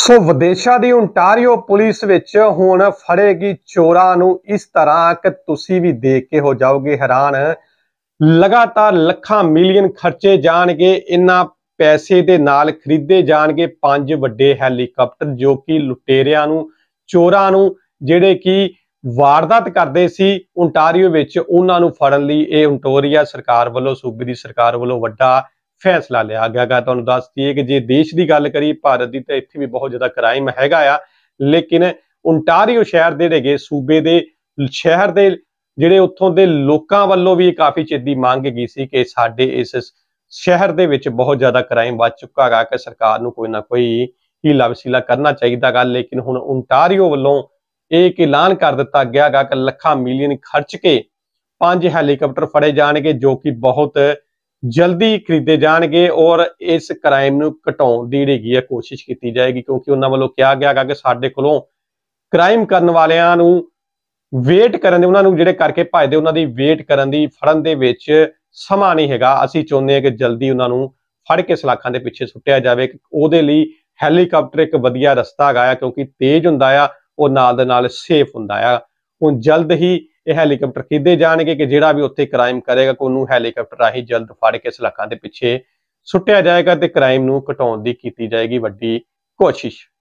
ਸੋ ਵਿਦੇਸ਼ਾਂ ਦੀ Ontario police ਵਿੱਚ ਹੁਣ ਫੜੇਗੀ ਚੋਰਾਂ ਨੂੰ ਇਸ ਤਰ੍ਹਾਂ ਕਿ ਤੁਸੀਂ ਵੀ ਦੇਖ ਕੇ ਹੋ ਜਾਓਗੇ ਹੈਰਾਨ। ਲਗਾਤਾਰ ਲੱਖਾਂ ਮਿਲੀਅਨ ਖਰਚੇ ਜਾਣਗੇ, ਇਨ੍ਹਾਂ ਪੈਸੇ ਦੇ ਨਾਲ ਖਰੀਦੇ ਜਾਣਗੇ 5 ਵੱਡੇ ਹੈਲੀਕਾਪਟਰ ਜੋ ਕਿ ਲੁਟੇਰਿਆਂ ਨੂੰ, ਚੋਰਾਂ ਨੂੰ ਜਿਹੜੇ ਕਿ ਵਾਰਦਾਤ ਕਰਦੇ ਸੀ ਓਨਟਾਰੀਓ ਵਿੱਚ, ਉਹਨਾਂ ਨੂੰ ਫੜਨ ਲਈ ਇਹ ਓਨਟਾਰੀਓ ਸਰਕਾਰ ਵੱਲੋਂ, ਸੂਬੇ ਦੀ ਸਰਕਾਰ ਵੱਲੋਂ ਵੱਡਾ फैसला लिया गया। तुहानू दस दिए कि जे देश की गल करिए भारत की, तो इत्थे भी बहुत ज़्यादा क्राइम हैगा आ, लेकिन ओनटारियो शहर दे जिहड़े सूबे दे शहर दे जिहड़े उत्थों दे लोकां वल्लों भी काफ़ी चीज़ की मंग की सी कि साडे इस शहर दे विच बहुत ज़्यादा क्राइम वध चुका है कि सरकार नूं कोई ना कोई हीला वसीला करना चाहिए गा। लेकिन हुण ओनटारियो वल्लों एक ऐलान कर दिता गया गा कि ਲੱਖਾਂ मिलियन खर्च के 5 हैलीकाप्टर फड़े जाणगे जो कि बहुत जल्दी खरीदे जाएंगे और इस क्राइम नूं घटाउण दी जिहड़ी कोशिश की जाएगी, क्योंकि उन्हां वालों कहा गया कि साडे कोलों क्राइम करन वालियां नूं वेट करन दे, उन्हां नूं जिहड़े करके भजदे उन्हां दी वेट करन दी, फड़न दे विच समां नहीं हैगा। असीं चाहुंदे हां कि जल्दी उन्हां नूं फड़ के सलाखां दे पिछे सुट्टिया जावे। उहदे लई हैलीकाप्टर एक वधिया रस्ता हैगा, क्योंकि तेज हुंदा आ और नाल दे नाल सेफ हुंदा आ। हुण जल्द ही ये हैलीकाप्टर खरीदे जाएंगे कि जिहड़ा भी उत्थे क्राइम करेगा उन्होंने हैलीकाप्टर राही जल्द फड़ के सलाखां दे पिछे सुट्टिया जाएगा ते क्राइम नूं घटाउण दी कीती जाएगी वड्डी कोशिश।